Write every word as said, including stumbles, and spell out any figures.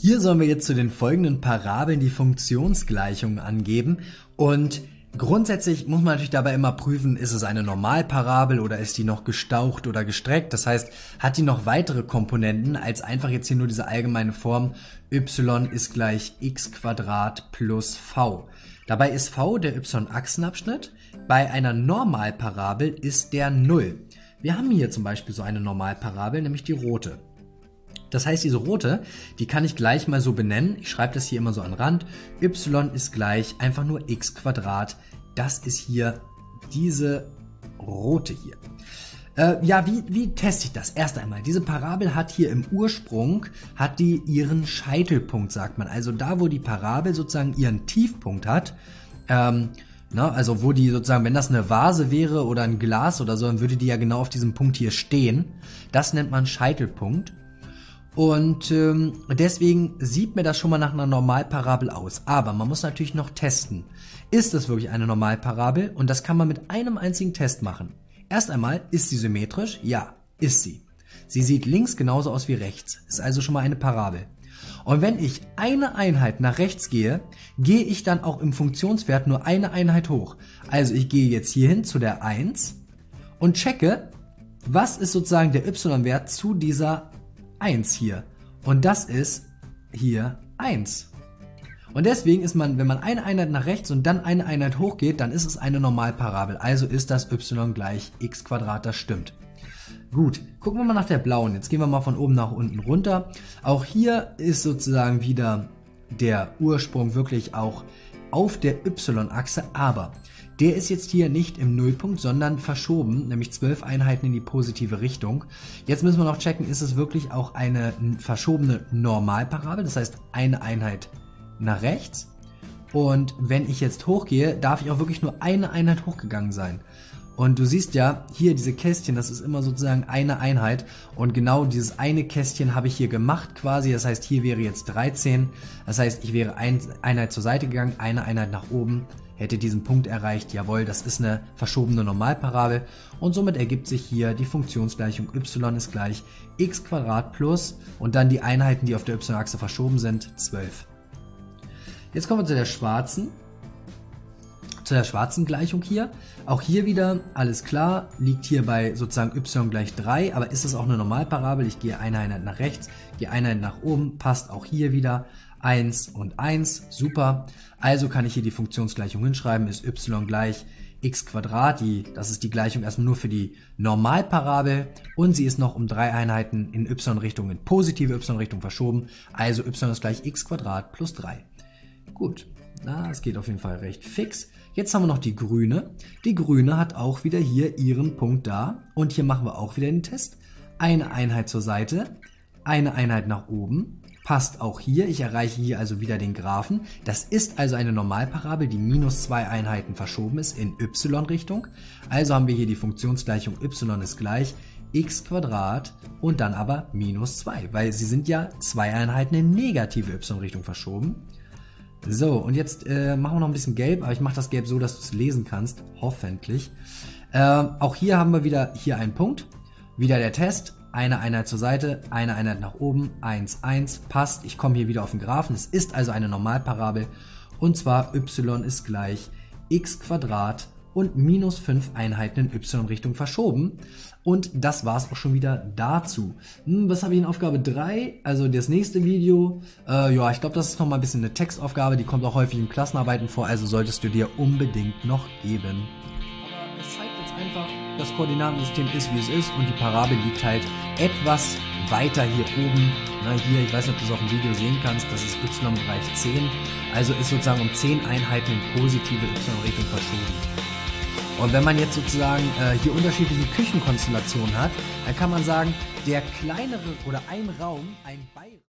Hier sollen wir jetzt zu den folgenden Parabeln die Funktionsgleichungen angeben und grundsätzlich muss man natürlich dabei immer prüfen, ist es eine Normalparabel oder ist die noch gestaucht oder gestreckt. Das heißt, hat die noch weitere Komponenten als einfach jetzt hier nur diese allgemeine Form y ist gleich x Quadrat plus v. Dabei ist v der y-Achsenabschnitt. Bei einer Normalparabel ist der null. Wir haben hier zum Beispiel so eine Normalparabel, nämlich die rote. Das heißt, diese rote, die kann ich gleich mal so benennen. Ich schreibe das hier immer so an den Rand. Y ist gleich einfach nur x Quadrat. Das ist hier diese rote hier. Äh, ja, wie, wie teste ich das? Erst einmal, diese Parabel hat hier im Ursprung, hat die ihren Scheitelpunkt, sagt man. Also da, wo die Parabel sozusagen ihren Tiefpunkt hat, ähm, na, also wo die sozusagen, wenn das eine Vase wäre oder ein Glas oder so, dann würde die ja genau auf diesem Punkt hier stehen. Das nennt man Scheitelpunkt. Und ähm, deswegen sieht mir das schon mal nach einer Normalparabel aus. Aber man muss natürlich noch testen. Ist das wirklich eine Normalparabel? Und das kann man mit einem einzigen Test machen. Erst einmal, ist sie symmetrisch? Ja, ist sie. Sie sieht links genauso aus wie rechts. Ist also schon mal eine Parabel. Und wenn ich eine Einheit nach rechts gehe, gehe ich dann auch im Funktionswert nur eine Einheit hoch. Also ich gehe jetzt hier hin zu der eins und checke, was ist sozusagen der y-Wert zu dieser eins hier. Und das ist hier eins. Und deswegen ist man, wenn man eine Einheit nach rechts und dann eine Einheit hochgeht, dann ist es eine Normalparabel. Also ist das y gleich x Quadrat, das stimmt. Gut, gucken wir mal nach der blauen. Jetzt gehen wir mal von oben nach unten runter. Auch hier ist sozusagen wieder der Ursprung wirklich auch auf der y-Achse, aber der ist jetzt hier nicht im Nullpunkt, sondern verschoben, nämlich zwölf Einheiten in die positive Richtung. Jetzt müssen wir noch checken, ist es wirklich auch eine verschobene Normalparabel, das heißt eine Einheit nach rechts. Und wenn ich jetzt hochgehe, darf ich auch wirklich nur eine Einheit hochgegangen sein. Und du siehst ja, hier diese Kästchen, das ist immer sozusagen eine Einheit. Und genau dieses eine Kästchen habe ich hier gemacht quasi. Das heißt, hier wäre jetzt dreizehn. Das heißt, ich wäre eine Einheit zur Seite gegangen, eine Einheit nach oben, hätte diesen Punkt erreicht. Jawohl, das ist eine verschobene Normalparabel. Und somit ergibt sich hier die Funktionsgleichung y ist gleich x Quadrat plus und dann die Einheiten, die auf der y-Achse verschoben sind, zwölf. Jetzt kommen wir zu der schwarzen. Zu der schwarzen Gleichung hier. Auch hier wieder, alles klar, liegt hier bei sozusagen y gleich drei, aber ist es auch eine Normalparabel? Ich gehe eine Einheit nach rechts, gehe eine Einheit nach oben, passt auch hier wieder eins und eins, super. Also kann ich hier die Funktionsgleichung hinschreiben, ist y gleich x Quadrat, die, das ist die Gleichung erstmal nur für die Normalparabel und sie ist noch um drei Einheiten in y-Richtung, in positive y-Richtung verschoben, also y ist gleich x Quadrat plus drei. Gut. Na, es geht auf jeden Fall recht fix. Jetzt haben wir noch die grüne. Die grüne hat auch wieder hier ihren Punkt da. Und hier machen wir auch wieder den Test. Eine Einheit zur Seite, eine Einheit nach oben. Passt auch hier. Ich erreiche hier also wieder den Graphen. Das ist also eine Normalparabel, die minus zwei Einheiten verschoben ist in y-Richtung. Also haben wir hier die Funktionsgleichung y ist gleich x Quadrat und dann aber minus zwei. Weil sie sind ja zwei Einheiten in negative y-Richtung verschoben. So, und jetzt äh, machen wir noch ein bisschen Gelb, aber ich mache das Gelb so, dass du es lesen kannst, hoffentlich. Äh, auch hier haben wir wieder hier einen Punkt, wieder der Test, eine Einheit zur Seite, eine Einheit nach oben, eins, eins, passt. Ich komme hier wieder auf den Graphen, es ist also eine Normalparabel und zwar y ist gleich x Quadrat und minus fünf Einheiten in y-Richtung verschoben. Und das war es auch schon wieder dazu. Hm, was habe ich in Aufgabe drei? Also das nächste Video. Äh, ja, ich glaube, das ist nochmal ein bisschen eine Textaufgabe. Die kommt auch häufig in Klassenarbeiten vor. Also solltest du dir unbedingt noch geben. Aber es zeigt jetzt einfach, das Koordinatensystem ist, wie es ist. Und die Parabel liegt halt etwas weiter hier oben. Na, hier, ich weiß nicht, ob du es auf dem Video sehen kannst. Das ist y-Bereich zehn. Also ist sozusagen um zehn Einheiten in positive y-Richtung verschoben. Und wenn man jetzt sozusagen äh, hier unterschiedliche Küchenkonstellationen hat, dann kann man sagen, der kleinere oder ein Raum, ein Bein